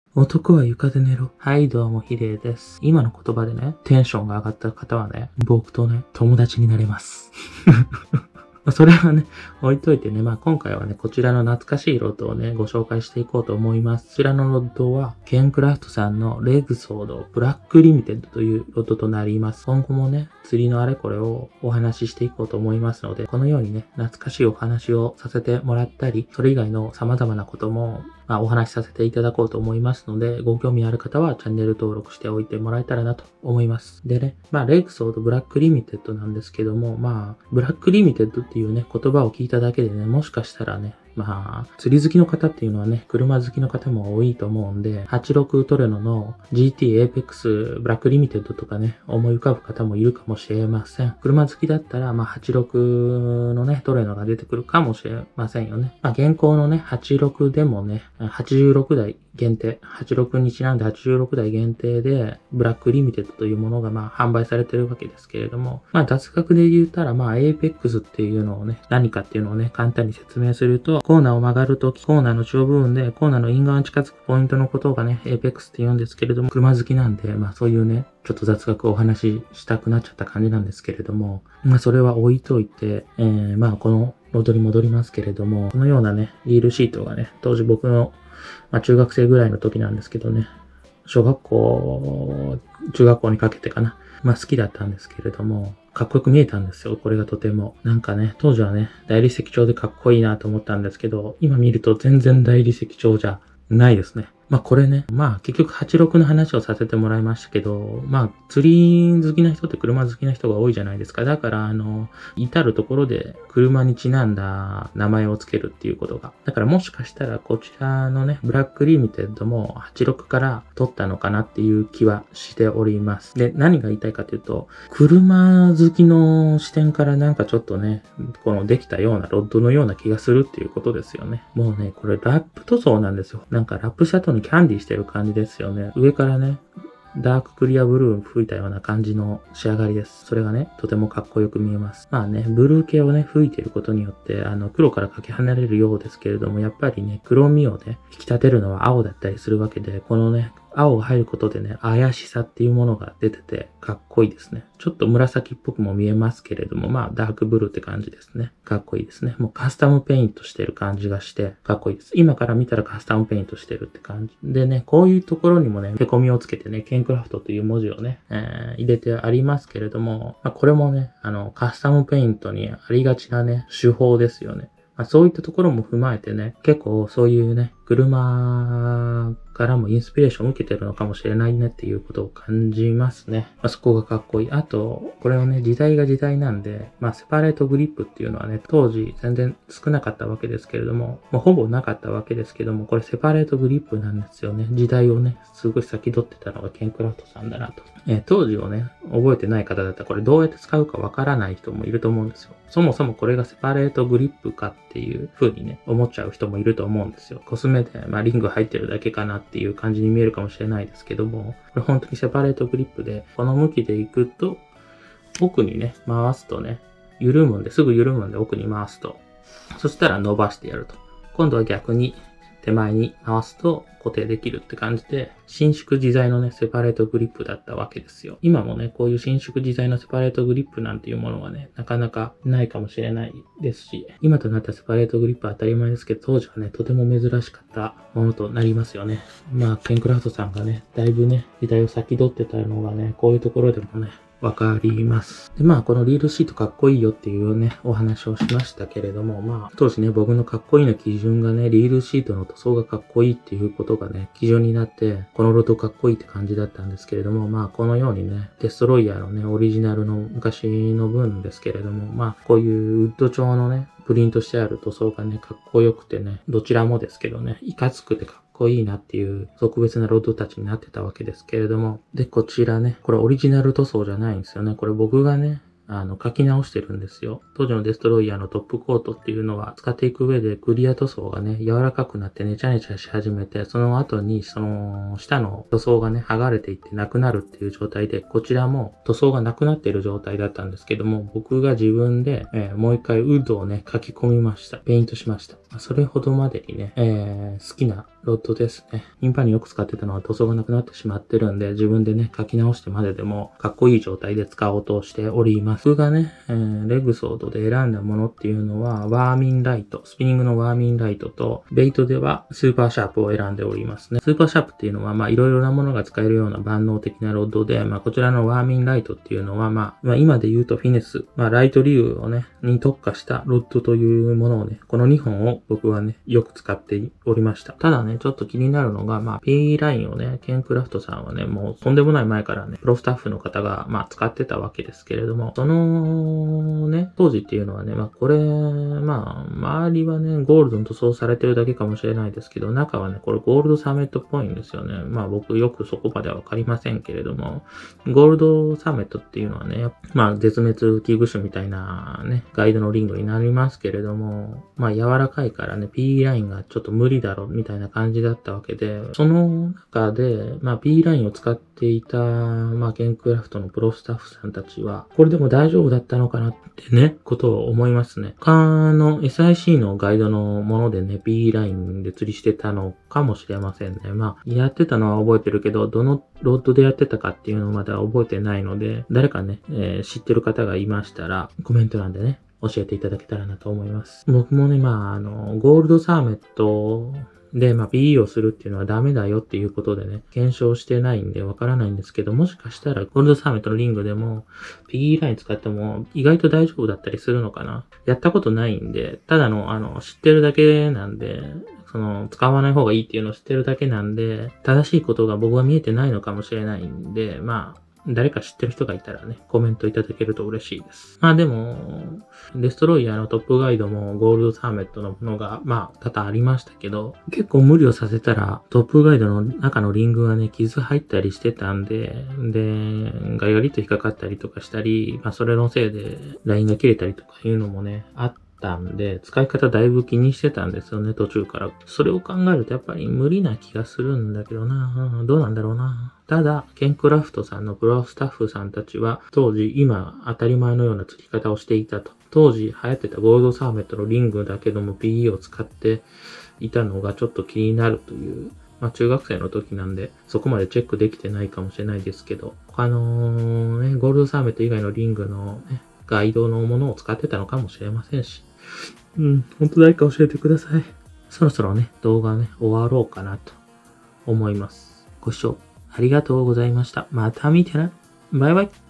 男は床で寝ろ。はい、どうも、ヒデです。今の言葉でね、テンションが上がった方はね、僕とね、友達になれます。それはね、置いといてね、今回はね、こちらの懐かしいロッドをね、ご紹介していこうと思います。こちらのロッドは、ケンクラフトさんのレグソードブラックリミテッドというロッドとなります。今後もね、釣りのあれこれをお話ししていこうと思いますので、このようにね、懐かしいお話をさせてもらったり、それ以外の様々なことも、お話しさせていただこうと思いますので、ご興味ある方はチャンネル登録しておいてもらえたらなと思います。でね、レグソードブラックリミテッドなんですけども、ブラックリミテッドっていうね、言葉を聞いただけでね、もしかしたらね、釣り好きの方っていうのはね、車好きの方も多いと思うんで、86トレノの GT Apex ブラックリミテッドとかね、思い浮かぶ方もいるかもしれません。車好きだったら、86のね、トレノが出てくるかもしれませんよね。現行のね、86でもね、86台限定、86にちなんで86台限定で、ブラックリミテッドというものが販売されてるわけですけれども、雑学で言ったら、Apex っていうのをね、何かっていうのをね、簡単に説明すると、コーナーを曲がるとき、コーナーの中央部分で、コーナーのイン側に近づくポイントのことがね、Apex って言うんですけれども、車好きなんで、そういうね、ちょっと雑学をお話ししたくなっちゃった感じなんですけれども、それは置いといて、このロードに戻りますけれども、このようなね、リールシートがね、当時僕の、中学生ぐらいの時なんですけどね、中学校にかけてかな。好きだったんですけれども、かっこよく見えたんですよ。これがとても。当時はね、大理石調でかっこいいなと思ったんですけど、今見ると全然大理石調じゃないですね。これね、結局86の話をさせてもらいましたけど、釣り好きな人って車好きな人が多いじゃないですか。だから、至るところで車にちなんだ名前をつけるっていうことが。だからもしかしたらこちらのね、ブラックリミテッドも86から取ったのかなっていう気はしております。で、何が言いたいかというと、車好きの視点からちょっとね、このできたようなロッドのような気がするっていうことですよね。もうね、これラップ塗装なんですよ。ラップした後にキャンディーしてる感じですよね。上からね、ダーククリアブルー吹いたような感じの仕上がりです。それがね、とてもかっこよく見えます。ブルー系をね、吹いていることによって、黒からかけ離れるようですけれども、やっぱりね、黒みをね、引き立てるのは青だったりするわけで、このね、青が入ることでね、怪しさっていうものが出てて、かっこいいですね。ちょっと紫っぽくも見えますけれども、ダークブルーって感じですね。かっこいいですね。もうカスタムペイントしてる感じがして、かっこいいです。今から見たらカスタムペイントしてるって感じ。でね、こういうところにもね、へこみをつけてね、ケンクラフトという文字をね、入れてありますけれども、これもね、カスタムペイントにありがちなね、手法ですよね。そういったところも踏まえてね、結構そういうね、車からもインスピレーションを受けてるのかもしれないねっていうことを感じますね。そこがかっこいい。あと、これはね、時代が時代なんで、セパレートグリップっていうのはね、当時全然少なかったわけですけれども、ほぼなかったわけですけども、これセパレートグリップなんですよね。時代をね、すごい先取ってたのがケンクラフトさんだなと。当時をね、覚えてない方だったらこれどうやって使うかわからない人もいると思うんですよ。そもそもこれがセパレートグリップかっていう風にね、思っちゃう人もいると思うんですよ。コスメで、リング入ってるだけかなっていう感じに見えるかもしれないですけども、これ本当にセパレートグリップで、この向きで行くと、奥にね、回すとね、すぐ緩むんで奥に回すと、そしたら伸ばしてやると。今度は逆に手前に回すと固定できるって感じで、伸縮自在のね、セパレートグリップだったわけですよ。今もね、こういう伸縮自在のセパレートグリップなんていうものはね、なかなかないかもしれないですし、今となったセパレートグリップは当たり前ですけど、当時はね、とても珍しかったものとなりますよね。ケンクラフトさんがね、だいぶね、時代を先取ってたのがね、こういうところでもね、わかります。で、このリールシートかっこいいよっていうね、お話をしましたけれども、当時ね、僕のかっこいいの基準がね、リールシートの塗装がかっこいいっていうことがね、基準になって、このロッドかっこいいって感じだったんですけれども、このようにね、デストロイヤーのね、オリジナルの昔の分ですけれども、こういうウッド調のね、プリントしてある塗装がね、かっこよくてね、どちらもですけどね、いかつくてかっこいいなっていう特別なロッドたちになってたわけですけれども。で、こちらね、これオリジナル塗装じゃないんですよね。これ僕がね、書き直してるんですよ。当時のデストロイヤーのトップコートっていうのは使っていく上でクリア塗装がね、柔らかくなってネチャネチャし始めて、その後にその下の塗装がね、剥がれていってなくなるっていう状態で、こちらも塗装がなくなっている状態だったんですけども、僕が自分で、もう一回ウッドをね、書き込みました。ペイントしました。 それほどまでにね、好きなロッドですね。頻繁によく使ってたのは塗装がなくなってしまってるんで、自分でね、書き直してまででも、かっこいい状態で使おうとしております。僕がね、レグソードで選んだものっていうのは、ワーミンライト、スピニングのワーミンライトと、ベイトではスーパーシャープを選んでおりますね。スーパーシャープっていうのは、いろいろなものが使えるような万能的なロッドで、こちらのワーミンライトっていうのは、今で言うとフィネス、ライトリューをね、に特化したロッドというものをね、この2本を僕はね、よく使っておりました。ただね、ちょっと気になるのが、P ラインをね、ケンクラフトさんはね、もうとんでもない前からね、プロスタッフの方が、使ってたわけですけれども、そのね、当時っていうのはね、これ、周りはね、ゴールドに塗装されてるだけかもしれないですけど、中はね、これゴールドサメットっぽいんですよね。僕よくそこまではわかりませんけれども、ゴールドサメットっていうのはね、絶滅危惧種みたいなね、ガイドのリングになりますけれども、柔らかいからね、P ラインがちょっと無理だろ、みたいな感じだったわけで、その中で、P ラインを使っていた、ケンクラフトのプロスタッフさんたちは、これでも大丈夫だったのかなってね、ことを思いますね。他の SIC のガイドのものでね、P ラインで釣りしてたのかもしれませんね。やってたのは覚えてるけど、どのロッドでやってたかっていうのまだ覚えてないので、誰かね、知ってる方がいましたら、コメント欄でね、教えていただけたらなと思います。僕もね、ゴールドサーメットで、PE をするっていうのはダメだよっていうことでね、検証してないんでわからないんですけど、もしかしたらゴールドサーメットのリングでも PE ライン使っても意外と大丈夫だったりするのかな。やったことないんで、ただの知ってるだけなんで、使わない方がいいっていうのを知ってるだけなんで、正しいことが僕は見えてないのかもしれないんで、誰か知ってる人がいたらね、コメントいただけると嬉しいです。でも、デストロイヤーのトップガイドもゴールドサーメットのものが、多々ありましたけど、結構無理をさせたら、トップガイドの中のリングがね、傷入ったりしてたんで、ガリガリと引っかかったりとかしたり、それのせいでラインが切れたりとかいうのもね、あったんで、使い方だいぶ気にしてたんですよね、途中から。それを考えるとやっぱり無理な気がするんだけどな。どうなんだろうな。ただ、ケンクラフトさんのプロスタッフさんたちは、当時今当たり前のような釣り方をしていたと。当時流行ってたゴールドサーメットのリングだけども PE を使っていたのがちょっと気になるという。中学生の時なんで、そこまでチェックできてないかもしれないですけど、ゴールドサーメット以外のリングの、ガイドのものを使ってたのかもしれませんし。本当誰か教えてください。そろそろね、動画ね、終わろうかなと思います。ご視聴ありがとうございました。また見てな。バイバイ。